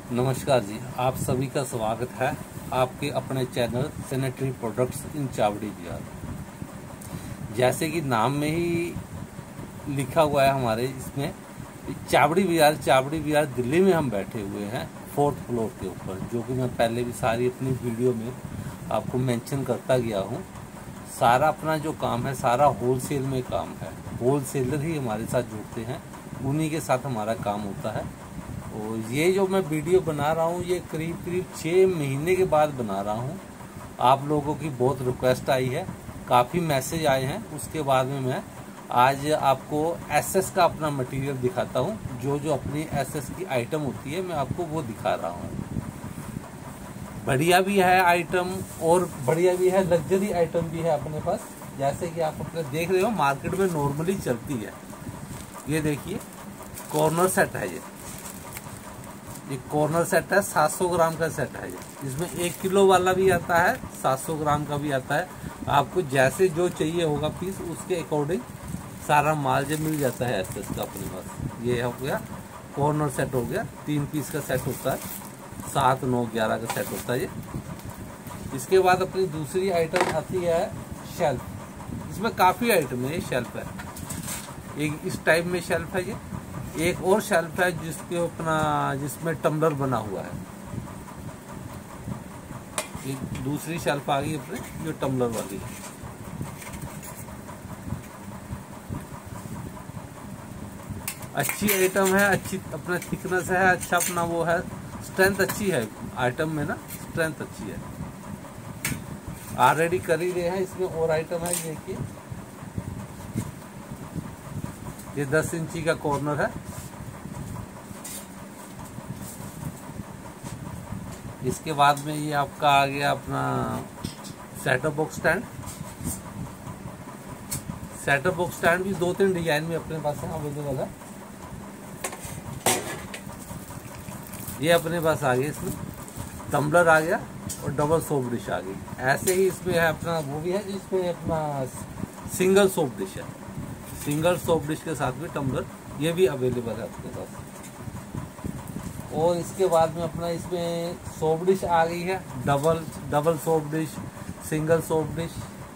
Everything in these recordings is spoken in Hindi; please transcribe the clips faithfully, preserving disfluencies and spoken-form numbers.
नमस्कार जी, आप सभी का स्वागत है आपके अपने channel sanitary products in Chawri Bazar. जैसे कि नाम में ही लिखा हुआ है हमारे इसमें चावड़ी बाजार। चावड़ी बाजार दिल्ली में हम बैठे हुए हैं फोर्थ फ्लोर के ऊपर, जो कि मैं पहले भी सारी अपनी वीडियो में आपको मेंशन करता गया हूँ। सारा अपना जो काम है सारा होलसेल में काम है। होलसेलर ही हमारे साथ जुड़ते हैं, उन्हीं के साथ हमारा काम होता है। और ये जो मैं वीडियो बना रहा हूँ ये करीब करीब छः महीने के बाद बना रहा हूँ। आप लोगों की बहुत रिक्वेस्ट आई है, काफ़ी मैसेज आए हैं, उसके बाद में मैं आज आपको एसएस का अपना मटेरियल दिखाता हूँ। जो जो अपनी एसएस की आइटम होती है मैं आपको वो दिखा रहा हूँ। बढ़िया भी है आइटम और बढ़िया भी है, लग्जरी आइटम भी है अपने पास। जैसे कि आप अपने देख रहे हो मार्केट में नॉर्मली चलती है। ये देखिए कॉर्नर सेट है, ये ये कॉर्नर सेट है, सात सौ ग्राम का सेट है। ये इसमें एक किलो वाला भी आता है, सात सौ ग्राम का भी आता है। आपको जैसे जो चाहिए होगा पीस उसके अकॉर्डिंग सारा माल जो मिल जाता है एसएस का अपने पास। ये हो गया कॉर्नर सेट, हो गया तीन पीस का सेट होता है, सात नौ ग्यारह का सेट होता है ये। इसके बाद अपनी दूसरी आइटम आती है शेल्फ। इसमें काफ़ी आइटम है। ये शेल्फ है, एक इस टाइप में शेल्फ है। ये एक और शेल्फ है जिसके अपना जिसमें टम्बलर बना हुआ है। एक दूसरी शेल्फ आ गई अपने जो टम्बलर वाली है। अच्छी आइटम है, अच्छी अपना थिकनेस है, अच्छा अपना वो है, स्ट्रेंथ अच्छी है आइटम में ना, स्ट्रेंथ अच्छी है। ऑलरेडी कर ही रहे हैं। इसमें और आइटम है, देखिए ये दस इंची का कॉर्नर है। इसके बाद में ये आपका आ गया अपना setup box stand. Setup box stand भी दो तीन डिजाइन में अपने पास है, अवेलेबल है। ये अपने पास आ गया, इसमें टम्बलर आ गया और डबल सोप डिश आ गई। ऐसे ही इसमें है अपना वो भी है जिसमें अपना सिंगल सोप डिश है। सिंगल सोप डिश के साथ भी टम्बलर ये भी अवेलेबल है अपने पास। और इसके बाद में अपना इसमें सोप डिश आ गई है, double double soap dish, single soap dish,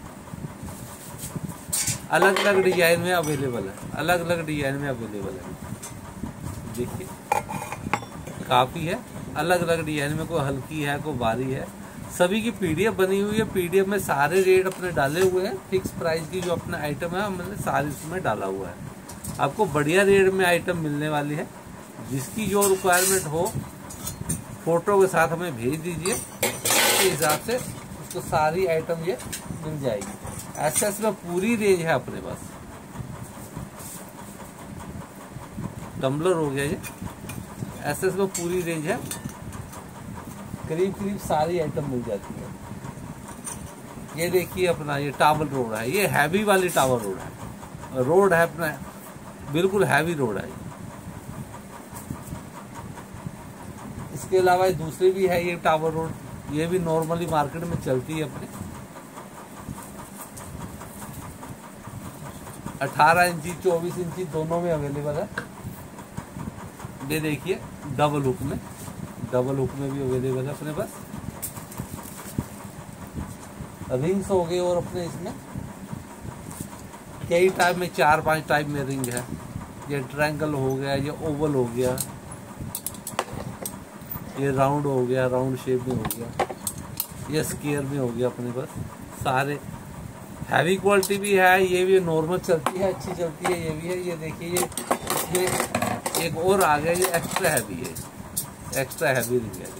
अलग अलग डिजाइन में अवेलेबल है। अलग अलग डिजाइन में अवेलेबल है। देखिए काफ़ी है, अलग अलग डिजाइन में, कोई हल्की है कोई भारी है। सभी की पीडीएफ बनी हुई है। पीडीएफ में सारे रेट अपने डाले हुए हैं। फिक्स प्राइस की जो अपना आइटम है हमने सारी उसमें डाला हुआ है। आपको बढ़िया रेट में आइटम मिलने वाली है। जिसकी जो रिक्वायरमेंट हो फोटो के साथ हमें भेज दीजिए, उसके हिसाब से उसको सारी आइटम ये मिल जाएगी। एसएस में पूरी रेंज है अपने पास। टम्बलर हो गया ये, एसएस में पूरी रेंज है, करीब करीब सारी आइटम मिल जाती है। ये देखिए अपना ये टावल रोड है, ये हैवी वाली टावल रोड है। रोड है अपना बिल्कुल हैवी रोड है। इसके अलावा दूसरी भी है ये टावर रोड, ये भी नॉर्मली मार्केट में चलती है अपने। अठारह इंची चौबीस इंची दोनों में अवेलेबल है। ये देखिए डबल हुक में, डबल हुक में भी अवेलेबल है अपने पास। रिंग्स हो गए और अपने इसमें कई टाइप में, चार पांच टाइप में रिंग है। ये ट्रायंगल हो गया, ये ओवल हो गया, ये राउंड हो गया, राउंड शेप में हो गया, ये स्क्वायर में हो गया अपने पास। सारे हैवी क्वालिटी भी है, ये भी नॉर्मल चलती है, अच्छी चलती है, ये भी है। ये देखिए ये इसमें एक और आ गया, ये एक्स्ट्रा हैवी है, एक्स्ट्रा हैवी रिंग है।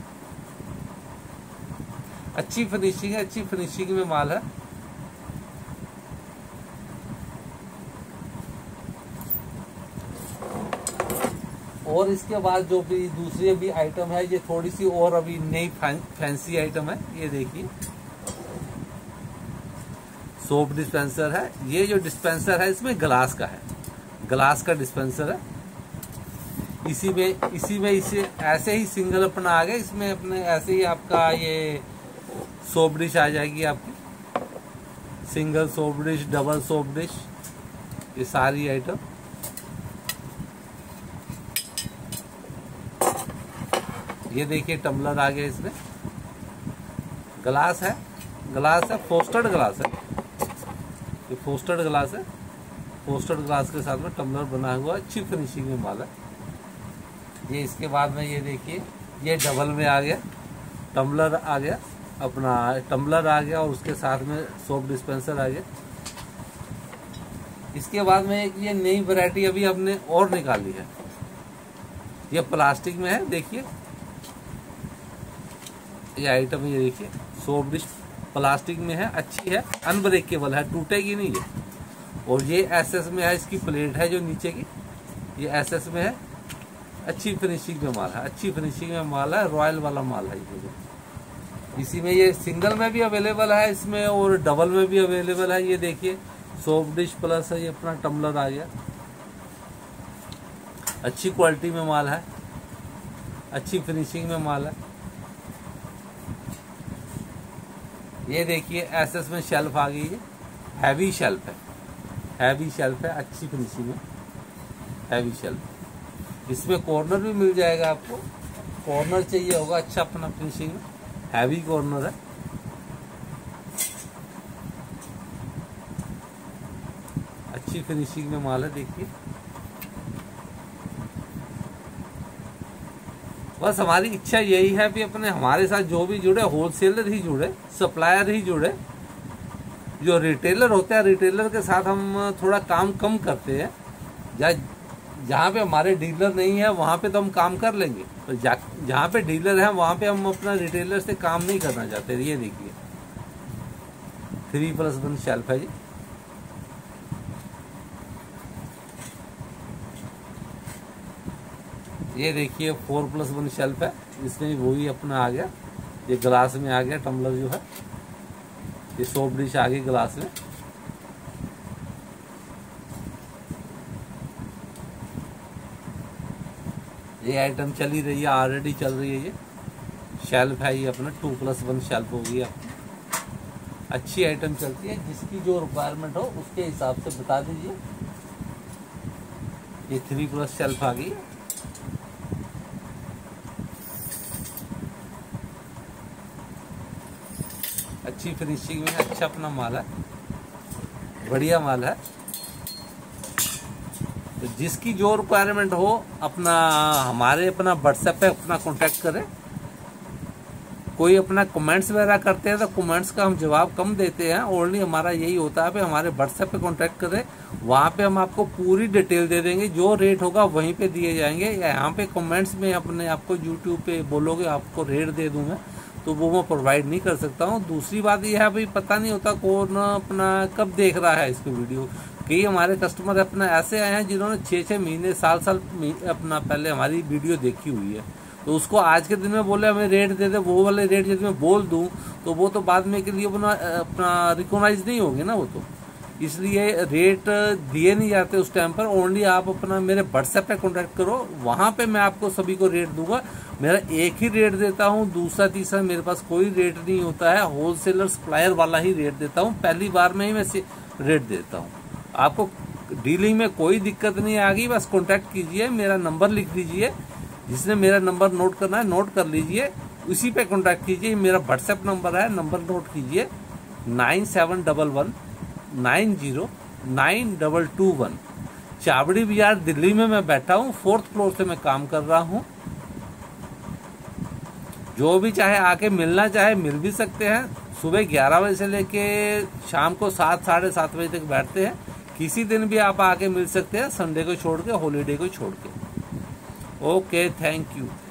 अच्छी फिनिशिंग है, अच्छी फिनिशिंग में माल है। और इसके बाद जो भी दूसरी अभी आइटम है ये थोड़ी सी और अभी नई फैंसी आइटम है। ये देखिए सोप डिस्पेंसर है। ये जो डिस्पेंसर है इसमें ग्लास का है, ग्लास का डिस्पेंसर है। इसी में इसी में इसे ऐसे ही सिंगल अपना आ गया। इसमें अपने ऐसे ही आपका ये सोप डिश आ जाएगी आपकी, single soap dish, double soap dish, ये सारी आइटम। ये देखिए टम्बलर आ गया, इसमें ग्लास है, ग्लास है फोस्टर्ड ग्लास है, ये फोस्टर्ड ग्लास है। फोस्टर्ड ग्लास के साथ में टम्बलर बना हुआ, अच्छी फिनिशिंग में माल है ये। इसके बाद में ये देखिए, ये डबल में आ गया, टम्बलर आ गया, अपना टम्बलर आ गया और उसके साथ में सोप डिस्पेंसर आ गया। इसके बाद में एक ये नई वैरायटी अभी हमने और निकाली है, ये प्लास्टिक में है। देखिए ये आइटम, ये देखिए सोप डिश प्लास्टिक में है, अच्छी है, अनब्रेकेबल है, टूटेगी नहीं है। और ये एसएस में है, इसकी प्लेट है जो नीचे की, ये एसएस में है, अच्छी फिनिशिंग में माल है, अच्छी फिनिशिंग में माल है, रॉयल वाला माल है ये। इसी में ये सिंगल में भी अवेलेबल है इसमें और डबल में भी अवेलेबल है। ये देखिए सोप डिश प्लस है, ये अपना टम्बलर आ गया, अच्छी क्वालिटी में माल है, अच्छी फिनिशिंग में माल है। ये देखिए एसएस में शेल्फ आ गई है, हैवी शेल्फ है, हैवी शेल्फ है, अच्छी फिनिशिंग में हैवी शेल्फ। इसमें कॉर्नर भी मिल जाएगा आपको, कॉर्नर चाहिए होगा अच्छा अपना फिनिशिंग में, हैवी कॉर्नर है। अच्छी फिनिशिंग में माल है। देखिए बस हमारी इच्छा यही है कि अपने हमारे साथ जो भी जुड़े, होलसेलर ही जुड़े, सप्लायर ही जुड़े। जो रिटेलर होते हैं, रिटेलर के साथ हम थोड़ा काम कम करते हैं, जहाँ पे हमारे डीलर नहीं है वहाँ पे तो हम काम कर लेंगे, तो जहाँ पे डीलर है वहाँ पे हम अपना रिटेलर से काम नहीं करना चाहते। ये देखिए थ्री प्लस वन शेल्फ है जी, ये देखिए फोर प्लस वन शेल्फ है, इसमें वही अपना आ गया, ये ग्लास में आ गया टम्बलर जो है, ये सोप डिश आ गई ग्लास में। ये आइटम चली रही है, ऑलरेडी चल रही है। ये शेल्फ है, ये अपना टू प्लस वन शेल्फ हो गई अपनी, अच्छी आइटम चलती है, जिसकी जो रिक्वायरमेंट हो उसके हिसाब से बता दीजिए। ये थ्री प्लस शेल्फ आ गई, अच्छी फिनिशिंग में, अच्छा अपना माल है, बढ़िया माल है। तो जिसकी जो रिक्वायरमेंट हो अपना हमारे अपना व्हाट्सएप पे अपना कांटेक्ट करें। कोई अपना कमेंट्स वगैरह करते हैं तो कमेंट्स का हम जवाब कम देते हैं, ओनली हमारा यही होता है कि हमारे व्हाट्सएप पे कांटेक्ट करें, वहाँ पे हम आपको पूरी डिटेल दे देंगे, जो रेट होगा वहीं पे दिए जाएंगे। यहाँ पे कमेंट्स में अपने आपको यूट्यूब पे बोलोगे आपको रेट दे दूँ मैं, तो वो मैं प्रोवाइड नहीं कर सकता हूँ। दूसरी बात यह है भाई पता नहीं होता कौन अपना कब देख रहा है इसको वीडियो। कई हमारे कस्टमर अपना ऐसे आए हैं जिन्होंने छः छः महीने साल साल अपना पहले हमारी वीडियो देखी हुई है, तो उसको आज के दिन में बोले हमें रेट दे दे, वो वाले रेट यदि मैं बोल दूं तो वो तो बाद में के लिए अपना अपना रिकॉग्नाइज नहीं होगी ना वो, तो इसलिए रेट दिए नहीं जाते उस टाइम पर। ओनली आप अपना मेरे व्हाट्सएप पे कांटेक्ट करो, वहाँ पे मैं आपको सभी को रेट दूंगा। मेरा एक ही रेट देता हूँ, दूसरा तीसरा मेरे पास कोई रेट नहीं होता है, होलसेलर सप्लायर वाला ही रेट देता हूँ, पहली बार में ही मैं रेट देता हूँ। आपको डीलिंग में कोई दिक्कत नहीं आ गई, बस कॉन्टैक्ट कीजिए, मेरा नंबर लिख दीजिए, जिसने मेरा नंबर नोट करना है नोट कर लीजिए, उसी पे कांटेक्ट कीजिए। मेरा व्हाट्सएप नंबर है, नंबर नोट कीजिए nine seven double one nine zero nine double two one. Chawri Bazar Delhi में मैं बैठा हूँ, फोर्थ फ्लोर से मैं काम कर रहा हूँ। जो भी चाहे आके मिलना चाहे मिल भी सकते हैं। सुबह ग्यारह बजे से लेके शाम को सात साढ़े सात बजे तक बैठते हैं। किसी दिन भी आप आके मिल सकते हैं, संडे को छोड़ के, हॉलीडे को छोड़ के। Okay, thank you.